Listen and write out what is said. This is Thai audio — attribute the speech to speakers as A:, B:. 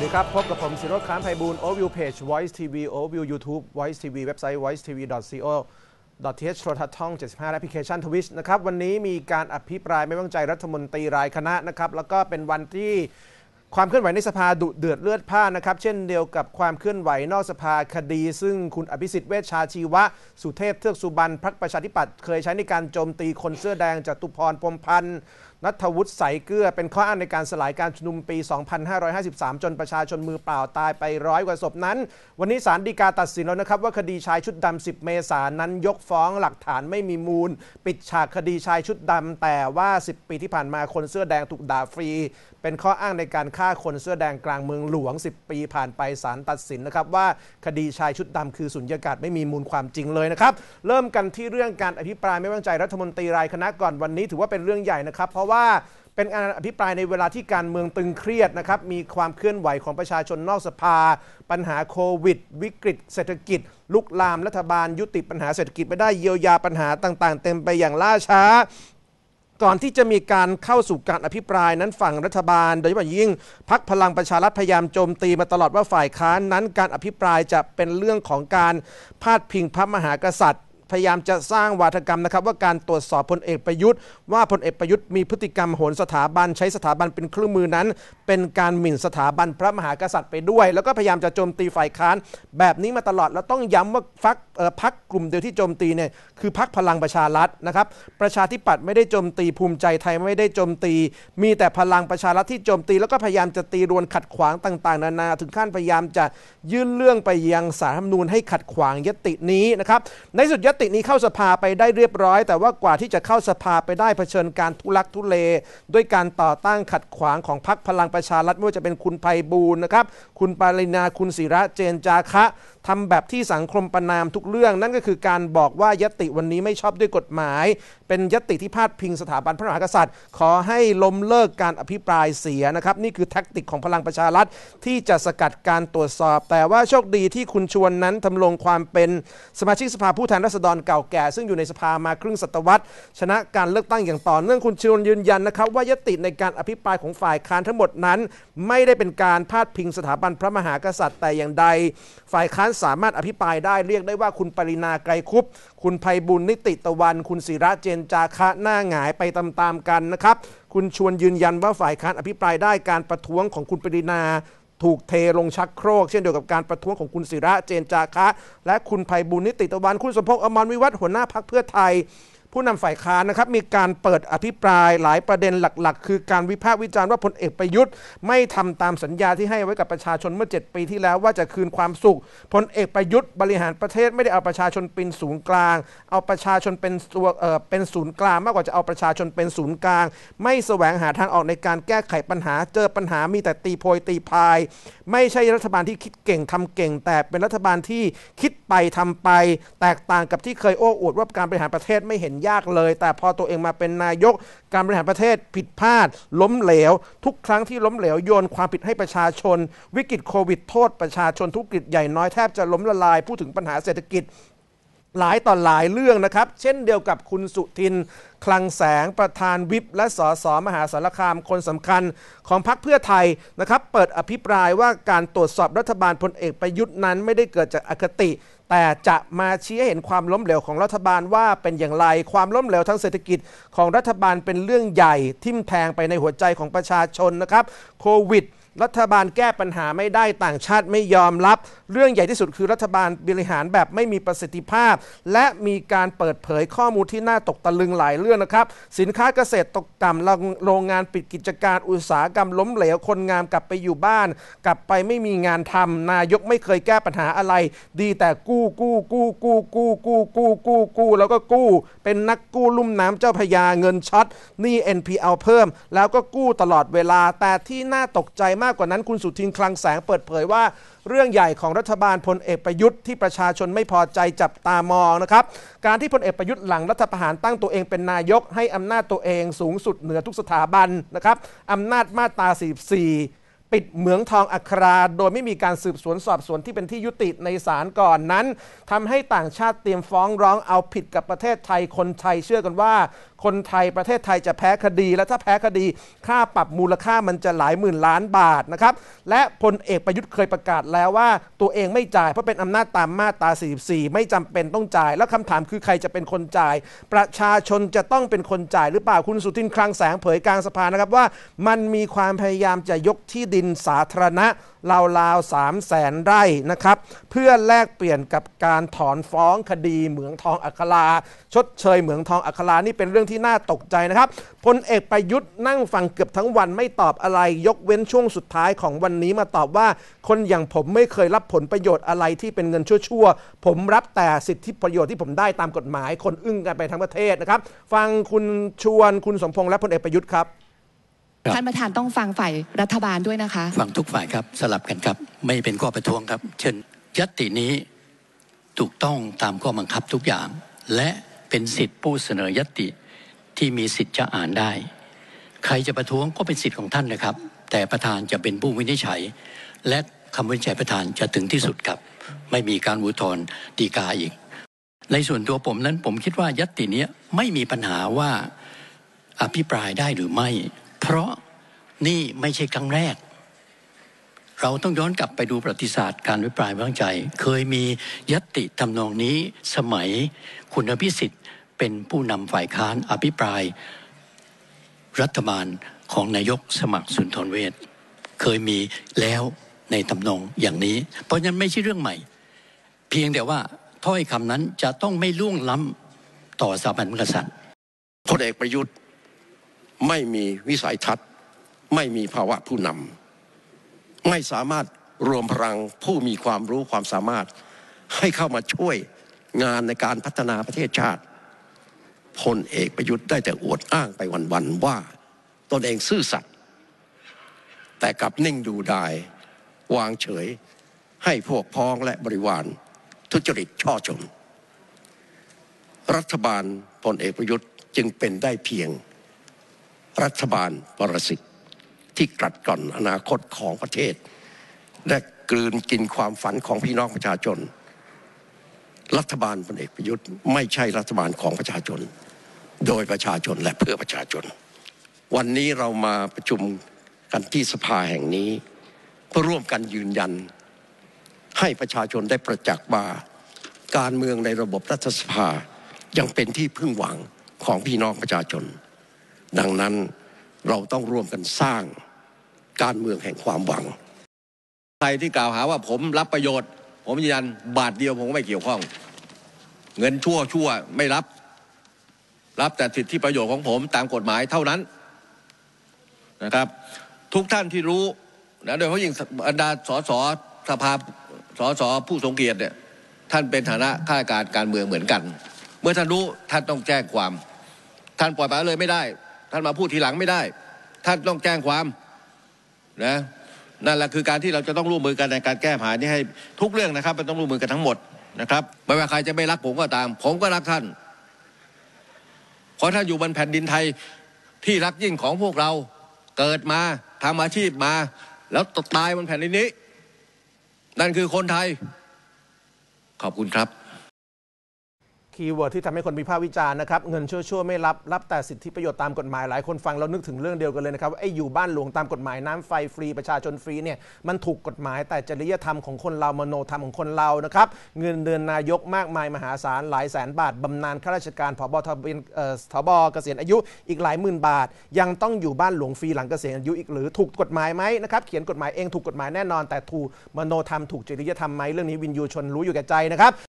A: สวัสดีครับพบกับผมศิโรจน์ ค้านไพบูลย์ Overview Page VoiceTV Overview YouTube VoiceTV เว็บไซต์ voicetv.co.th โทรทัศน์ช่อง 75 และแอปพลิเคชัน Twitch นะครับวันนี้มีการอภิปรายไม่ไว้วางใจรัฐมนตรีรายคณะนะครับแล้วก็เป็นวันที่ความเคลื่อนไหวในสภาดุเดือดเลือดพล่านนะครับเช่นเดียวกับความเคลื่อนไหวนอกสภาคดีซึ่งคุณอภิสิทธิ์เวชชาชีวะสุเทพเทือกสุบรรณพรรคประชาธิปัตย์เคยใช้ในการโจมตีคนเสื้อแดงจตุพรพรหมพันธ์ณัฐวุฒิใสเกลือเป็นข้ออ้างในการสลายการชุมนุมปี 2553 จนประชาชนมือเปล่าตายไป100 กว่าศพนั้นวันนี้ศาลฎีกาตัดสินแล้วนะครับว่าคดีชายชุดดำ 10 เมษายนนั้นยกฟ้องหลักฐานไม่มีมูลปิดฉากคดีชายชุดดำแต่ว่า 10 ปีที่ผ่านมาคนเสื้อแดงถูกด่าฟรีเป็นข้ออ้างในการฆ่าคนเสื้อแดงกลางเมืองหลวง 10 ปีผ่านไปศาลตัดสินนะครับว่าคดีชายชุดดำคือสุญญากาศไม่มีมูลความจริงเลยนะครับเริ่มกันที่เรื่องการอภิปรายไม่ไว้วางใจรัฐมนตรีรายคณะก่อนวันนี้ถือว่าเป็นเรื่องใหญ่นะครับเพราะว่าเป็นการอภิปรายในเวลาที่การเมืองตึงเครียดนะครับมีความเคลื่อนไหวของประชาชนนอกสภาปัญหาโควิดวิกฤตเศรษฐกิจลุกลามรัฐบาลยุติปัญหาเศรษฐกิจไม่ได้เยียวยาปัญหาต่างๆเต็มไปอย่างล่าช้าก่อนที่จะมีการเข้าสู่การอภิปรายนั้นฝั่งรัฐบาลโดยเฉพาะยิ่งพรรคพลังประชารัฐพยายามโจมตีมาตลอดว่าฝ่ายค้านนั้นการอภิปรายจะเป็นเรื่องของการพาดพิงพระมหากษัตริย์พยายามจะสร้างวาทกรรมนะครับว่าการตรวจสอบพลเอกประยุทธ์ว่าพลเอกประยุทธ์มีพฤติกรรมโหนสถาบันใช้สถาบันเป็นเครื่องมือนั้นเป็นการหมิ่นสถาบันพระมหากษัตริย์ไปด้วยแล้วก็พยายามจะโจมตีฝ่ายค้านแบบนี้มาตลอดแล้วต้องย้ำว่าพรรคกลุ่มเดียวที่โจมตีเนี่ยคือพรรคพลังประชารัฐนะครับประชาธิปัตย์ไม่ได้โจมตีภูมิใจไทยไม่ได้โจมตีมีแต่พลังประชารัฐที่โจมตีแล้วก็พยายามจะตีรวนขัดขวางต่างๆนานาถึงขั้นพยายามจะยื่นเรื่องไปยังศาลรัฐธรรมนูญให้ขัดขวางยตินี้นะครับในสุดยตินี้เข้าสภาไปได้เรียบร้อยแต่ว่ากว่าที่จะเข้าสภาไปได้เผชิญการทุลักทุเลด้วยการต่อต้านขัดขวางของพรรคพลังประชารัฐไม่ว่าจะเป็นคุณไพบูลย์นะครับคุณปารินาคุณศิระเจนจาคะทำแบบที่สังคมประนามทุกเรื่องนั่นก็คือการบอกว่ายติวันนี้ไม่ชอบด้วยกฎหมายเป็นยติที่พาดพิงสถาบันพระมหากษัตริย์ขอให้ล้มเลิกการอภิปรายเสียนะครับนี่คือแท็กติกของพลังประชารัฐที่จะสกัดการตรวจสอบแต่ว่าโชคดีที่คุณชวนนั้นทำลงความเป็นสมาชิกสภาผู้แทนราษฎรเก่าแก่ซึ่งอยู่ในสภามาครึ่งศตวรรษชนะการเลือกตั้งอย่างต่อเนื่องคุณชวนยืนยันนะครับว่ายติในการอภิปรายของฝ่ายค้านทั้งหมดนั้นไม่ได้เป็นการพาดพิงสถาบันพระมหากษัตริย์แต่อย่างใดฝ่ายค้านสามารถอภิปรายได้เรียกได้ว่าคุณปรินาไกรคุปคุณไพบูลย์นิติตะวันคุณศิระเจนจาคะหน้าหงายไปตามๆกันนะครับคุณชวนยืนยันว่าฝ่ายค้านอภิปรายได้การประท้วงของคุณปรินาถูกเทลงชักโครกเช่นเดียวกับการประท้วงของคุณศิระเจนจาคะและคุณไพบูลย์นิติตะวันคุณสมภพอมรวิวัฒน์หัวหน้าพรรคเพื่อไทยผู้นำฝ่ายค้านนะครับมีการเปิดอภิปรายหลายประเด็นหลักๆคือการวิพากษ์วิจารณ์ว่าพลเอกประยุทธ์ไม่ทำตามสัญญาที่ให้ไว้กับประชาชนเมื่อ7 ปีที่แล้วว่าจะคืนความสุขพลเอกประยุทธ์บริหารประเทศไม่ได้เอาประชาชนเป็นศูนย์กลางเอาประชาชนเป็นศูนย์กลางมากกว่าจะเอาประชาชนเป็นศูนย์กลางไม่แสวงหาทางออกในการแก้ไขปัญหาเจอปัญหามีแต่ตีโพยตีพายไม่ใช่รัฐบาลที่คิดเก่งทำเก่งแต่เป็นรัฐบาลที่คิดไปทำไปแตกต่างกับที่เคยโอ้อวดว่าการบริหารประเทศไม่เห็นยากเลยแต่พอตัวเองมาเป็นนายกการบริหารประเทศผิดพลาดล้มเหลวทุกครั้งที่ล้มเหลวโยนความผิดให้ประชาชนวิกฤตโควิดโทษประชาชนธุรกิจใหญ่น้อยแทบจะล้มละลายพูดถึงปัญหาเศรษฐกิจหลายต่อหลายเรื่องนะครับเช่นเดียวกับคุณสุทินคลังแสงประธานวิปและสสมหาสารคามคนสำคัญของพรรคเพื่อไทยนะครับเปิดอภิปรายว่าการตรวจสอบรัฐบาลพลเอกประยุทธ์นั้นไม่ได้เกิดจากอคติแต่จะมาชี้ให้เห็นความล้มเหลวของรัฐบาลว่าเป็นอย่างไรความล้มเหลวทางเศรษฐกิจของรัฐบาลเป็นเรื่องใหญ่ทิ่มแทงไปในหัวใจของประชาชนนะครับโควิดรัฐบาลแก้ปัญหาไม่ได้ต่างชาติไม่ยอมรับเรื่องใหญ่ที่สุดคือรัฐบาลบริหารแบบไม่มีประสิทธิภาพและมีการเปิดเผยข้อมูลที่น่าตกตะลึงหลายเรื่องนะครับสินค้าเกษตรตกต่ำโรงงานปิดกิจการอุตสาหกรรมล้มเหลวคนงานกลับไปอยู่บ้านกลับไปไม่มีงานทำนายกไม่เคยแก้ปัญหาอะไรดีแต่กู้แล้วก็กู้เป็นนักกู้ลุ่มน้ำเจ้าพระยาเงินช็อตหนี้ NPL เพิ่มแล้วก็กู้ตลอดเวลาแต่ที่น่าตกใจมากกว่านั้นคุณสุทินคลังแสงเปิดเผยว่าเรื่องใหญ่ของรัฐบาลพลเอกประยุทธ์ที่ประชาชนไม่พอใจจับตามองนะครับการที่พลเอกประยุทธ์หลังรัฐประหารตั้งตัวเองเป็นนายกให้อำนาจตัวเองสูงสุดเหนือทุกสถาบันนะครับอำนาจมาตรา44 ปิดเหมืองทองอัคราโดยไม่มีการสืบสวนสอบสวนที่เป็นที่ยุติในศาลก่อนนั้นทำให้ต่างชาติเตรียมฟ้องร้องเอาผิดกับประเทศไทยคนไทยเชื่อกันว่าคนไทยประเทศไทยจะแพ้คดีและถ้าแพ้คดีค่าปรับมูลค่ามันจะหลายหมื่นล้านบาทนะครับและพลเอกประยุทธ์เคยประกาศแล้วว่าตัวเองไม่จ่ายเพราะเป็นอำนาจตามมาตรา 44 ไม่จำเป็นต้องจ่ายแล้วคำถามคือใครจะเป็นคนจ่ายประชาชนจะต้องเป็นคนจ่ายหรือเปล่าคุณสุทินคลังแสงเผยกลางสภานะครับว่ามันมีความพยายามจะยกที่ดินสาธารณะราวๆ 300,000 ไร่นะครับเพื่อแลกเปลี่ยนกับการถอนฟ้องคดีเหมืองทองอัคราชดเชยเหมืองทองอัครานี่เป็นเรื่องที่น่าตกใจนะครับพลเอกประยุทธ์นั่งฟังเกือบทั้งวันไม่ตอบอะไรยกเว้นช่วงสุดท้ายของวันนี้มาตอบว่าคนอย่างผมไม่เคยรับผลประโยชน์อะไรที่เป็นเงินชั่วๆผมรับแต่สิทธิประโยชน์ที่ผมได้ตามกฎหมายคนอึ้งกันไปทั้งประเทศนะครับฟังคุณชวนคุณสมพงษ์และพลเอกประยุทธ์ครับ
B: ท่านประธานต้องฟังฝ่ายรัฐบาลด้วยนะคะ
C: ฟังทุกฝ่ายครับสลับกันครับไม่เป็นข้อประท้วงครับเช่นญัตตินี้ถูกต้องตามข้อบังคับทุกอย่างและเป็นสิทธิผู้เสนอญัตติที่มีสิทธิ์จะอ่านได้ใครจะประท้วงก็เป็นสิทธิ์ของท่านนะครับแต่ประธานจะเป็นผู้วินิจฉัยและคำวินิจฉัยประธานจะถึงที่สุดครับไม่มีการอุทธรณ์ฎีกาอีกในส่วนตัวผมนั้นผมคิดว่าญัตตินี้ไม่มีปัญหาว่าอภิปรายได้หรือไม่เพราะนี่ไม่ใช่ครั้งแรกเราต้องย้อนกลับไปดูประวัติศาสตร์การอภิปรายไม่ไว้วางใจเคยมีญัตติทำนองนี้สมัยคุณอภิสิทธิ์เป็นผู้นำฝ่ายค้านอภิปรายรัฐบาลของนายกสมัครสุนทรเวชเคยมีแล้วในทำนองอย่างนี้เพราะฉะนั้นไม่ใช่เรื่องใหม่เพียงแต่ว่าถ้อยคำนั้นจะต้องไม่ล่วงล้ำต่อสถาบันพระกษัตริย์
D: พลเอกประยุทธ์ไม่มีวิสัยทัศน์ไม่มีภาวะผู้นำไม่สามารถรวมพลังผู้มีความรู้ความสามารถให้เข้ามาช่วยงานในการพัฒนาประเทศชาติพลเอกประยุทธ์ได้แต่อวดอ้างไปวันๆว่าตนเองซื่อสัตย์แต่กลับนิ่งดูดายวางเฉยให้พวกพ้องและบริวารทุจริตช่อชนรัฐบาลพลเอกประยุทธ์จึงเป็นได้เพียงรัฐบาลปรสิตที่กลัดกร่อนอนาคตของประเทศและกลืนกินความฝันของพี่น้องประชาชนรัฐบาลพลเอกประยุทธ์ไม่ใช่รัฐบาลของประชาชนโดยประชาชนและเพื่อประชาชนวันนี้เรามาประชุมกันที่สภาแห่งนี้เพื่อร่วมกันยืนยันให้ประชาชนได้ประจักษ์ว่าการเมืองในระบบรัฐสภายังเป็นที่พึ่งหวังของพี่น้องประชาชนดังนั้นเราต้องร่วมกันสร้างการเมืองแห่งความหวัง
E: ใครที่กล่าวหาว่าผมรับประโยชน์ผมยืนยันบาทเดียวผมก็ไม่เกี่ยวข้องเงินชั่วไม่รับแต่สิทธิประโยชน์ของผมตามกฎหมายเท่านั้นนะครับทุกท่านที่รู้นะโดยเฉพาะยิ่งบรรดาสสสภาสสผู้ทรงเกียรติเนี่ยท่านเป็นฐานะข้าราชการการเมืองเหมือนกันเมื่อท่านรู้ท่านต้องแจ้งความท่านปล่อยปละเลยไม่ได้ท่านมาพูดทีหลังไม่ได้ท่านต้องแจ้งความนะนั่นแหละคือการที่เราจะต้องร่วมมือกันในการแก้ปัญหานี้ให้ทุกเรื่องนะครับมันต้องร่วมมือกันทั้งหมดนะครับไม่ว่าใครจะไม่รักผมก็ตามผมก็รักท่านเพราะท่านอยู่บนแผ่นดินไทยที่รักยิ่งของพวกเราเกิดมาทำอาชีพมาแล้วตายบนแผ่นดินนี้นั่นคือคนไทยขอบคุณครับ
A: คีย์เวิร์ดที่ทำให้คนวิพากษ์วิจารณ์นะครับเงินชั่วๆไม่รับแต่สิทธิประโยชน์ตามกฎหมายหลายคนฟังแล้วนึกถึงเรื่องเดียวกันเลยนะครับว่าไอ้อยู่บ้านหลวงตามกฎหมายน้ำไฟฟรีประชาชนฟรีเนี่ยมันถูกกฎหมายแต่จริยธรรมของคนเรามโนธรรมของคนเรานะครับเงินเดือนนายกมากมายมหาศาลหลายแสนบาทบำนาญข้าราชการผบ.ทบ.เกษียณอายุอีกหลายหมื่นบาทยังต้องอยู่บ้านหลวงฟรีหลังเกษียณอายุอีกหรือถูกกฎหมายไหมนะครับเขียนกฎหมายเองถูกกฎหมายแน่นอนแต่ถูกมโนธรรมถูกจริยธรรมไหมเรื่องนี้วินยูชนรู้อยู่แก่ใจนะครับ